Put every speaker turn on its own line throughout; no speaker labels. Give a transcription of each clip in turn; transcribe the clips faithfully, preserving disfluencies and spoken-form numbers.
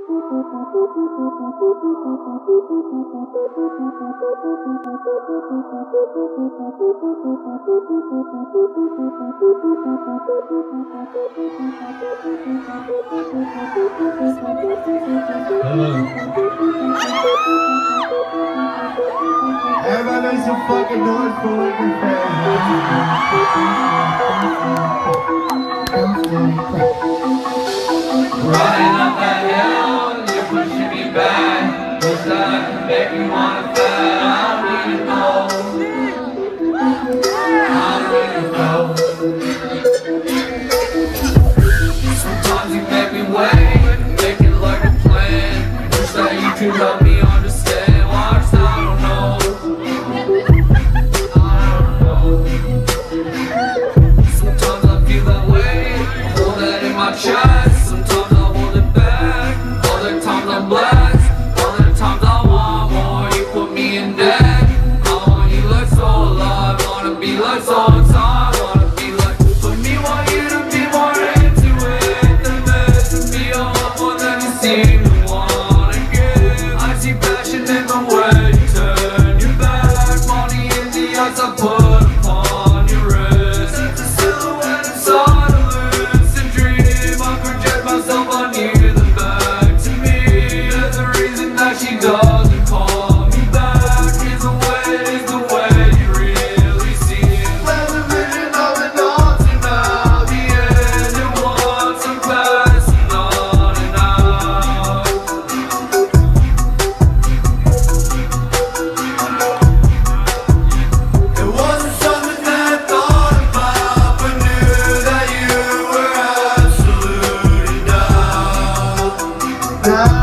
Everybody make some fucking noise for Wicca
Running up that hill, you're pushing me back. Wish that I could make me wanna fat. I don't need to know. I don't need to know. Sometimes you make me wait, make it like a plan. Wish that you could help me understand. Why I don't know. I don't know. Sometimes I feel that way, hold that in my chest. I'm blessed, other times I want more, you put me in debt. I want you like so alive, wanna be like so inside, wanna be like, but me want you to be more into it than this, and be a lot more than you seem to wanna give. I see passion in the way you turn your back, money in the eyes I put upon your wrist. It's a silhouette inside a lucid dream, I project myself on you. She doesn't call me back. Is the way, is the way you really see it. Let the vision of it all to now. The end it was, I'm passing on and out. It wasn't something that I thought about, but knew that you were absolute enough. Now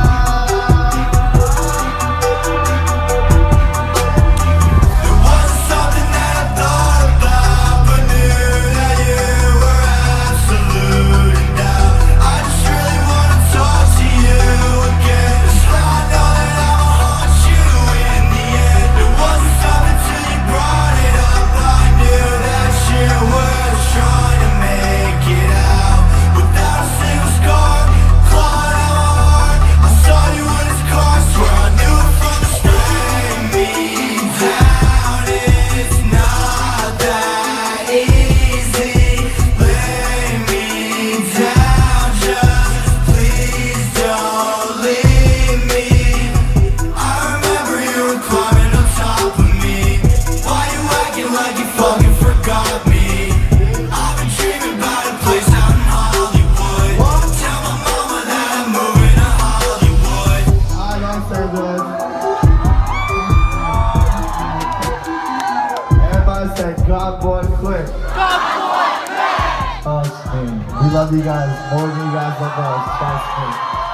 God boy quick. God boy quick. Oh, we love you guys more than you guys love us. That's